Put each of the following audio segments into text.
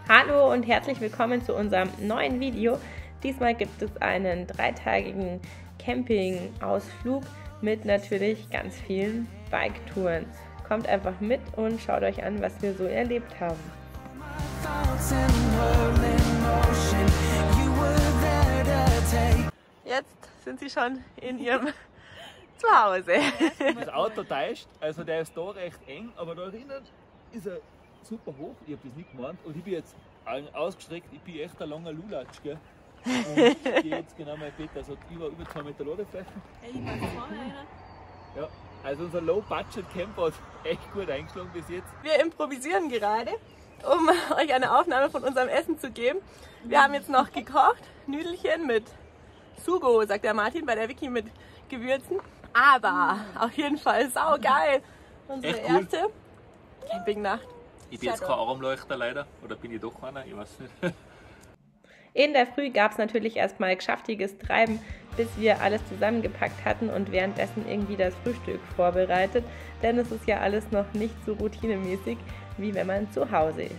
Hallo und herzlich willkommen zu unserem neuen Video. Diesmal gibt es einen 3-tägigen Camping-Ausflug mit natürlich ganz vielen Bike-Touren. Kommt einfach mit und schaut euch an, was wir so erlebt haben. Jetzt sind sie schon in ihrem Zuhause. Das Auto täuscht, also der ist da recht eng, aber da drinnen ist er super hoch. Ich habe das nicht gemeint und ich bin jetzt ausgestreckt, ich bin echt ein langer Lulatsch, gell? Und ich gehe jetzt genau mein Bett, also über 2 Meter Ladefläche. Ja, also unser Low-Budget-Camper hat echt gut eingeschlagen bis jetzt. Wir improvisieren gerade, um euch eine Aufnahme von unserem Essen zu geben. Wir haben jetzt noch gekocht, Nüdelchen mit Sugo, sagt der Martin, bei der Vicky mit Gewürzen. Aber auf jeden Fall saugeil. Unsere Echt cool. erste Campingnacht. Ich bin jetzt kein Armleuchter leider, oder bin ich doch einer, ich weiß nicht. In der Früh gab es natürlich erstmal geschäftiges Treiben, bis wir alles zusammengepackt hatten und währenddessen irgendwie das Frühstück vorbereitet. Denn es ist ja alles noch nicht so routinemäßig, wie wenn man zu Hause ist.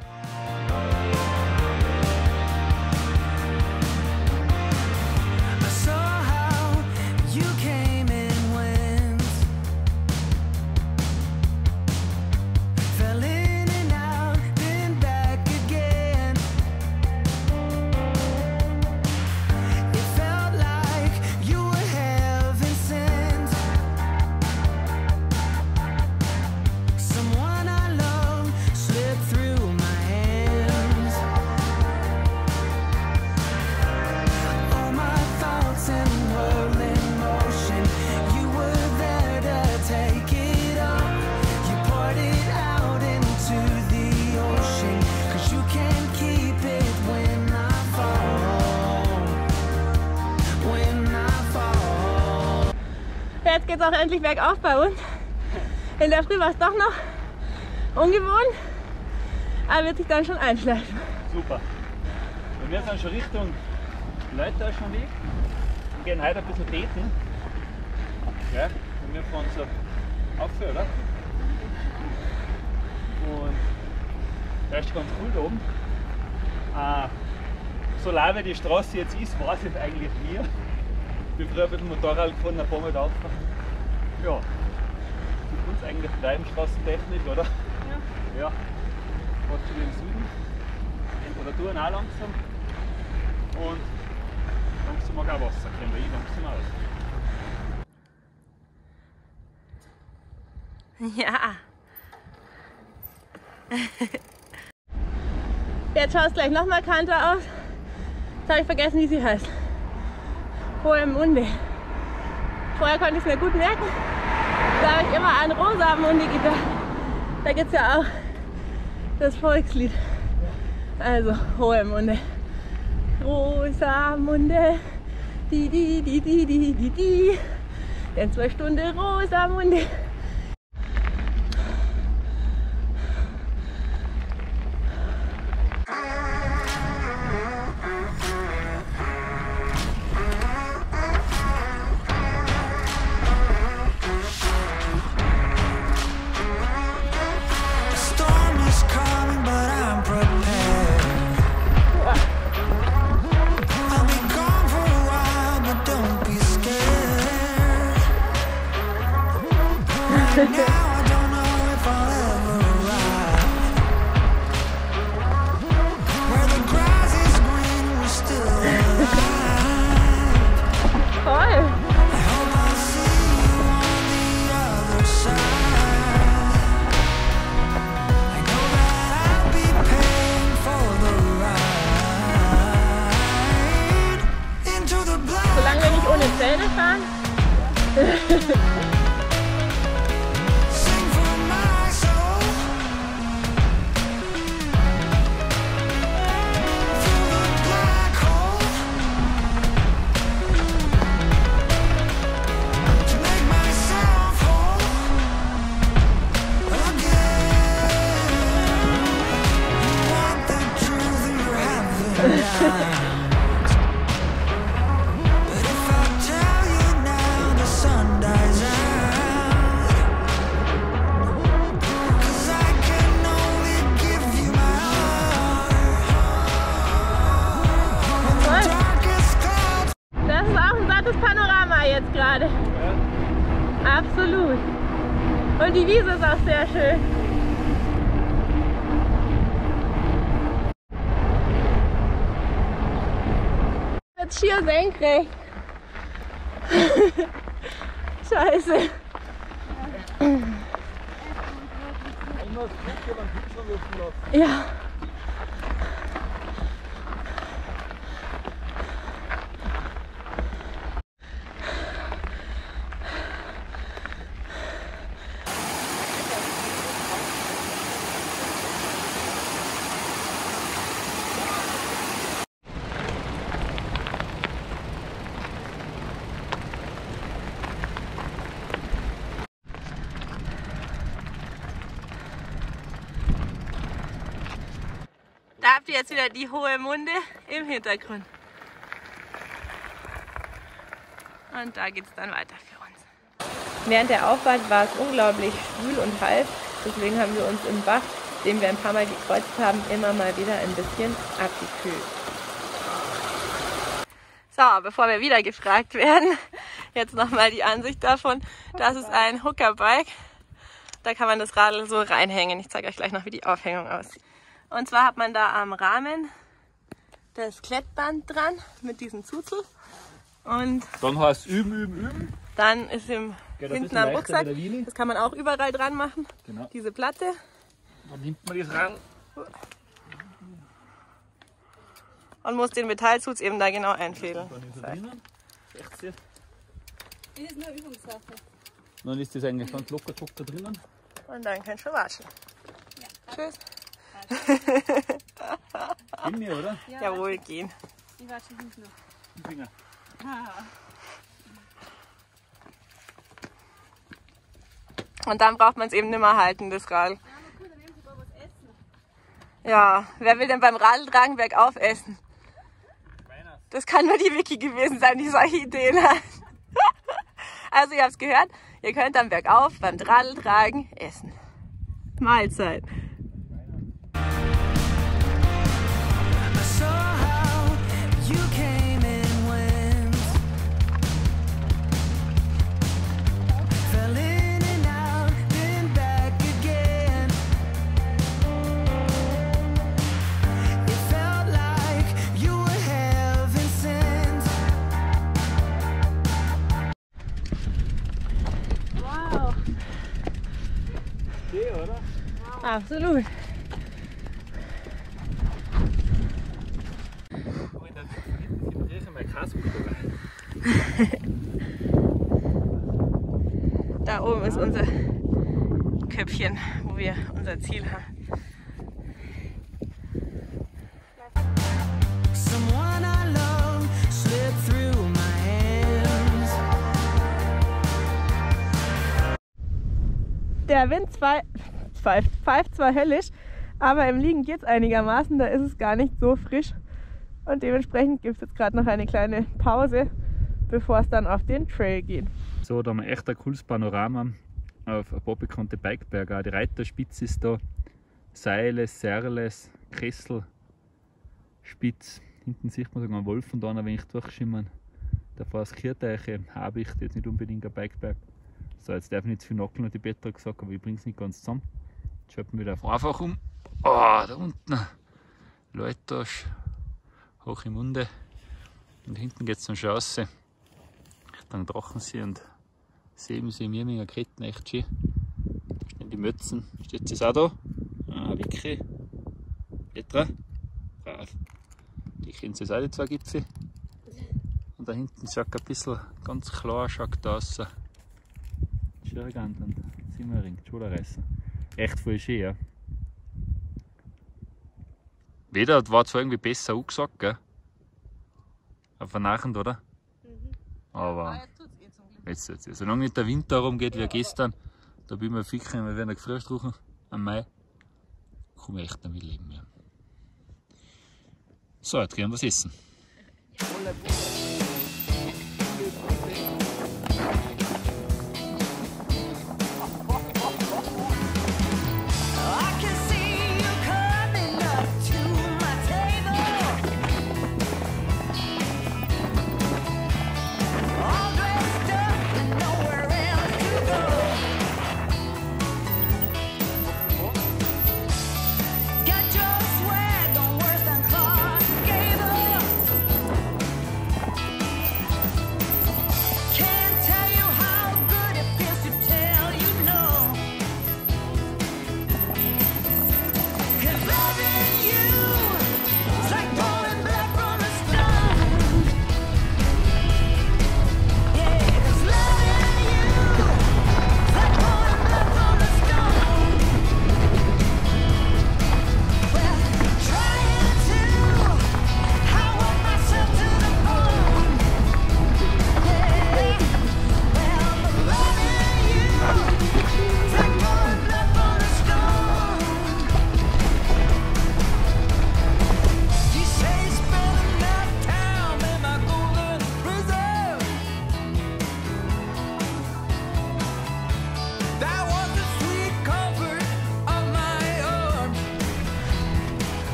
Jetzt geht es auch endlich bergauf bei uns. In der Früh war es doch noch ungewohnt, aber wird sich dann schon einschleifen. Super. Und wir sind schon Richtung Leutäuschen Weg und gehen heute ein bisschen beten. Ja, und wir fahren so auf, oder? Und das ist ganz cool da oben. So leer wie die Straße jetzt ist, weiß ich eigentlich nie. Ich bin früher mit dem Motorrad gefahren, ein paar Mal drauf. Ja, für uns eigentlich Treibenstraßentechnik, oder? Ja. Ja. Fährt schon im Süden. Oder tun auch langsam. Und langsam mag auch Wasser kommen, weil ich langsam aus. Ja. Jetzt schaut es gleich noch markanter aus. Jetzt habe ich vergessen, wie sie heißt. Hohe Munde. Vorher konnte ich es mir gut merken. Da habe ich immer an Rosamunde gedacht. Da gibt es ja auch das Volkslied. Also Hohe Munde. Rosamunde. Die. Denn 2 Stunden Rosamunde. Solange wir nicht ohne Zähne fahren. Und die Wiese ist auch sehr schön. Jetzt schier senkrecht. Scheiße. Ja. Da habt ihr jetzt wieder die Hohe Munde im Hintergrund. Und da geht es dann weiter für uns. Während der Auffahrt war es unglaublich schwül und heiß. Deswegen haben wir uns im Bach, den wir ein paar Mal gekreuzt haben, immer mal wieder ein bisschen abgekühlt. So, bevor wir wieder gefragt werden, jetzt nochmal die Ansicht davon. Das ist ein Hookerbike. Da kann man das Radl so reinhängen. Ich zeige euch gleich noch, wie die Aufhängung aussieht. Und zwar hat man da am Rahmen das Klettband dran mit diesem Zuzel. Und dann heißt es üben. dann ist hinten am Rucksack, das kann man auch überall dran machen, genau. Diese Platte. Dann nimmt man das ran. Und muss den Metallzutz eben da genau einfädeln. Dann ist er drinnen. Das ist nur Übungssache. Dann ist das eigentlich ganz locker da drinnen. Und dann könnt ihr watschen. Ja. Tschüss. Gehen wir, oder? Ja, Jawohl, gehen. ich wasche hinten noch. Den Finger. Und dann braucht man es eben nicht mehr halten, das Radl. Ja, aber cool, dann nehmen Sie mal was essen. Ja, wer will denn beim Radltragen bergauf essen? Das kann nur die Vicky gewesen sein, die solche Ideen hat. Also ihr habt es gehört, ihr könnt dann bergauf beim Radltragen essen. Mahlzeit. Wow. Okay, oder? Absolut. Da oben ist unser Köpfchen, wo wir unser Ziel haben. Der Wind pfeift zwar höllisch, aber im Liegen geht es einigermaßen, da ist es gar nicht so frisch. Und dementsprechend gibt es jetzt gerade noch eine kleine Pause, bevor es dann auf den Trail geht. So, da haben wir echt ein cooles Panorama auf ein paar bekannte Bikeberge. Auch die Reiterspitze ist da, Seiles, Serles, Kessel, Spitz. Hinten sieht man sogar einen Wolf und dann ein wenig durchschimmern. Da vorne das Kirteiche, Habicht, jetzt nicht unbedingt ein Bikeberg. So, jetzt darf ich nicht zu viel nackeln, hat die Petra gesagt, aber ich bringe es nicht ganz zusammen. Jetzt schaut man wieder einfach um. Oh, da unten, Leutasch, hoch im Munde. Und hinten geht es zum Chance. Dann Drachensee und Sebensee, Mirminger, Kretten, echt schön. Da stehen die Mötzen. Steht es auch da? Ah, Vicky. Petra. Brav. Die kennen es auch, die zwei Gipfel. Und da hinten schaut ein bisschen ganz klar schaut aus. Schirgand und Simmering, Schulerreißen. Echt voll schön, ja. Weder war zwar irgendwie besser angesagt, gell? Auf der Nachend, oder? Aber jetzt. Solange nicht der Wind darum geht wie gestern, da bin ich mir ficken, wir werden gefrühstücken am Mai, kann ich echt damit leben. Ja. So, jetzt gehen wir was essen.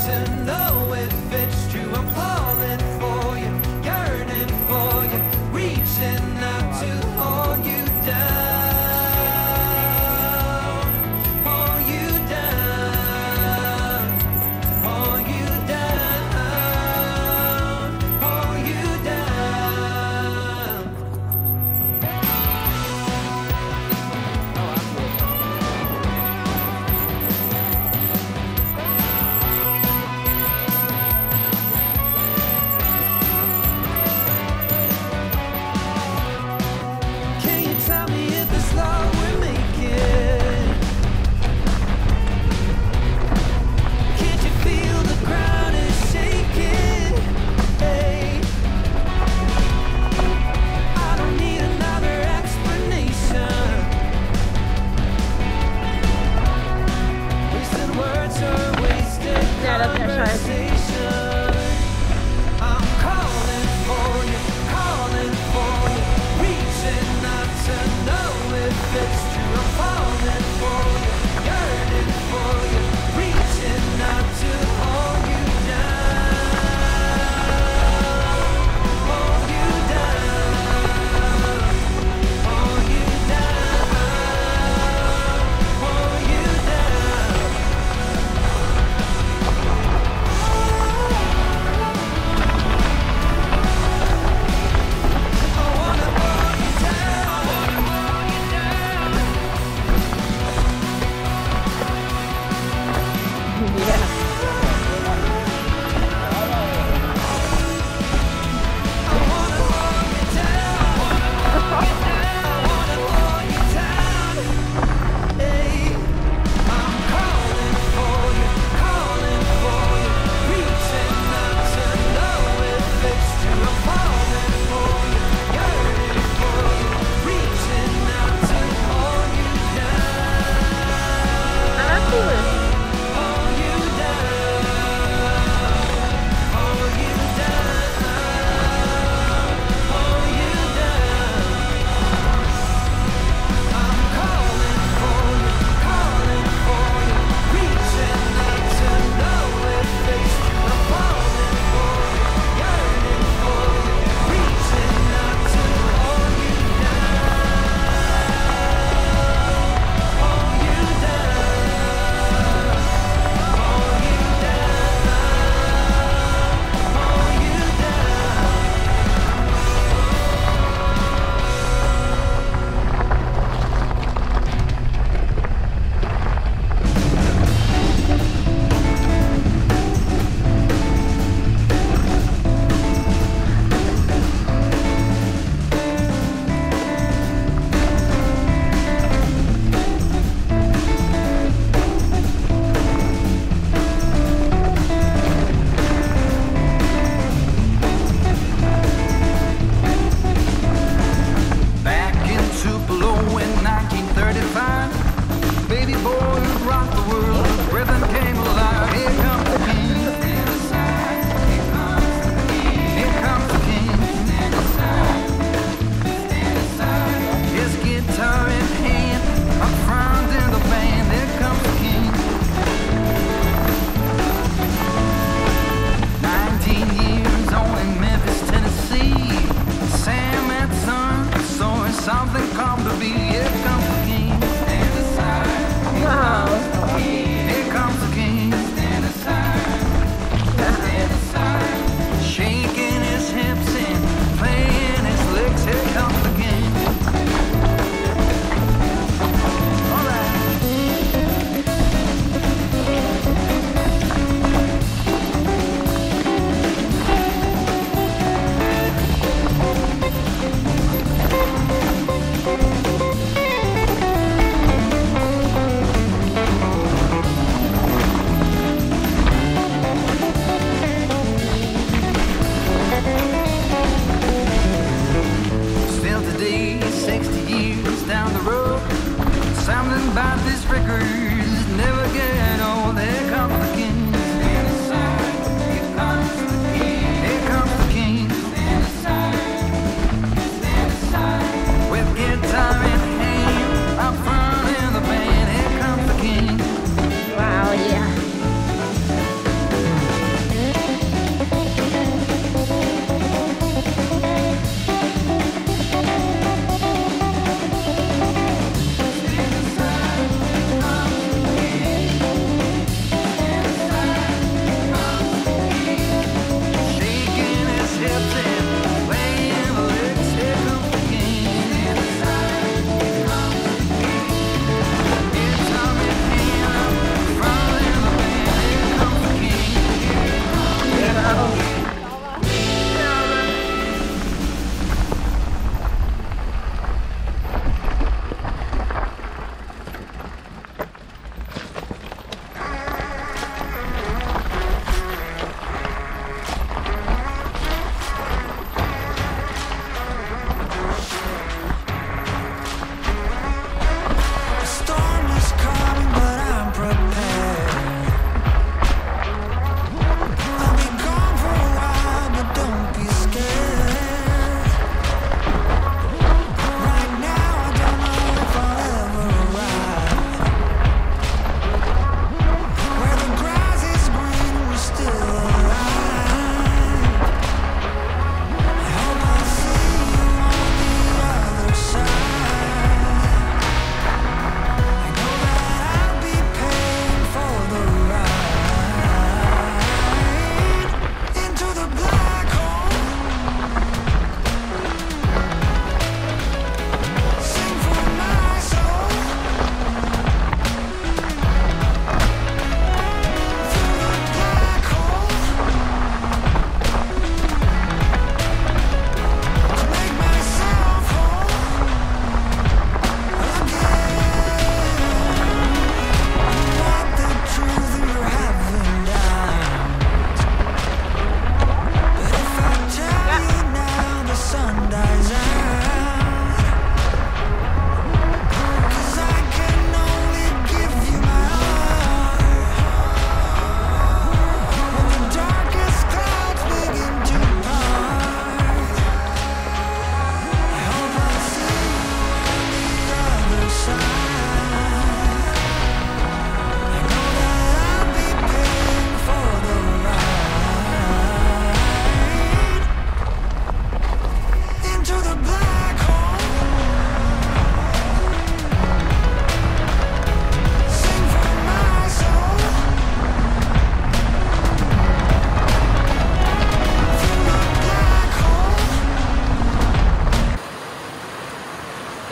to know if it's true. I'm falling for you, yearning for you, reaching out to hold you down, hold you down, hold you down, hold you down. Can you tell me if this love we're making? Can't you feel the ground is shaking? Hey, I don't need another explanation. Wasted words are wasted Ja, das ist ja scheiße. conversation. I'm calling for you, reaching out to know if it's true. I'm falling for you, yearning for you, reaching out to hold you down, hold you down, hold you down, hold you down.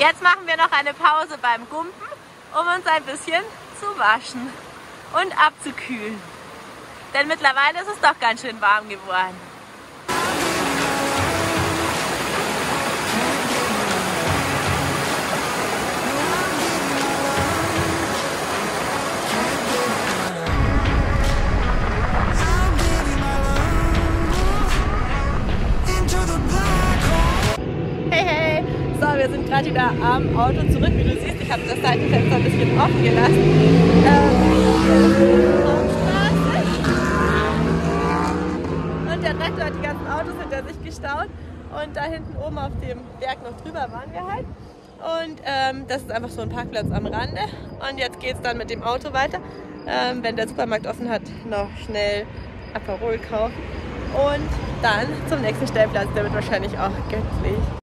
Jetzt machen wir noch eine Pause beim Gumpen, um uns ein bisschen zu waschen und abzukühlen. Denn mittlerweile ist es doch ganz schön warm geworden. Wir sind gerade wieder am Auto zurück. Wie du siehst, ich habe das Seitenfenster ein bisschen offen gelassen. Und der Traktor hat die ganzen Autos hinter sich gestaut. Und da hinten oben auf dem Berg noch drüber waren wir halt. Und das ist einfach so ein Parkplatz am Rande. Und jetzt geht es dann mit dem Auto weiter. Wenn der Supermarkt offen hat, noch schnell Aperol kaufen. Und dann zum nächsten Stellplatz. Der wird wahrscheinlich auch göttlich.